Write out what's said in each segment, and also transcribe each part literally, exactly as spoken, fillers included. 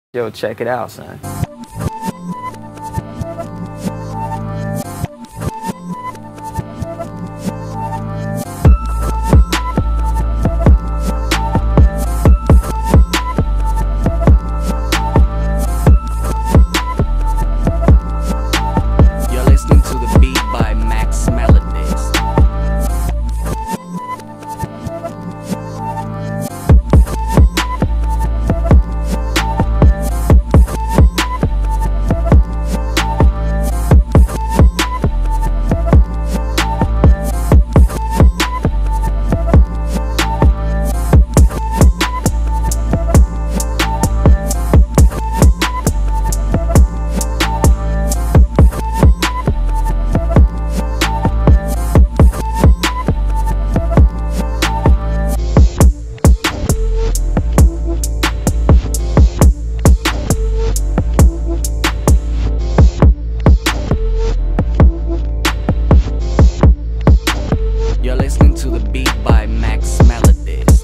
Yo, check it out, son. You're listening to the beat by Max Melodies. You're listening to the beat by Max Melodies.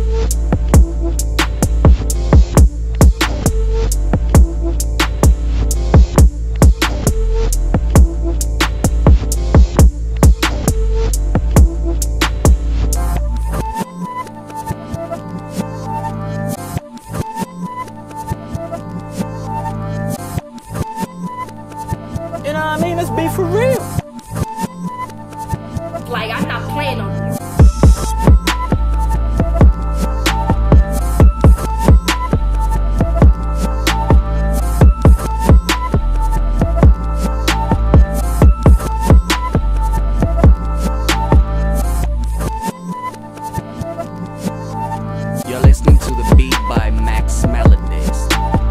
You know what I mean? Let's be for real. Like, I'm not playing on you. You're listening to the beat by Max Melodies.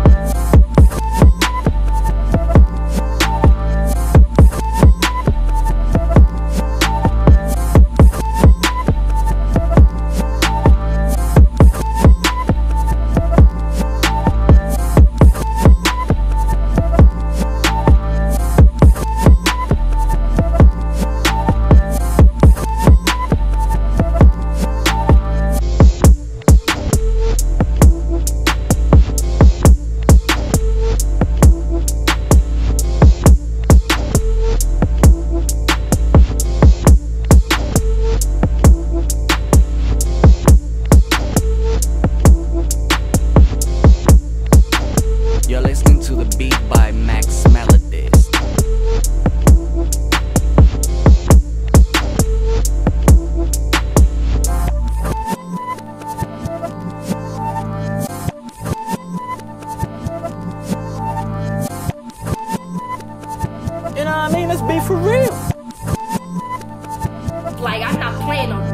You're listening to the beat by Max Melodies. You know what I mean? Let's be for real. Like, I'm not playing on you.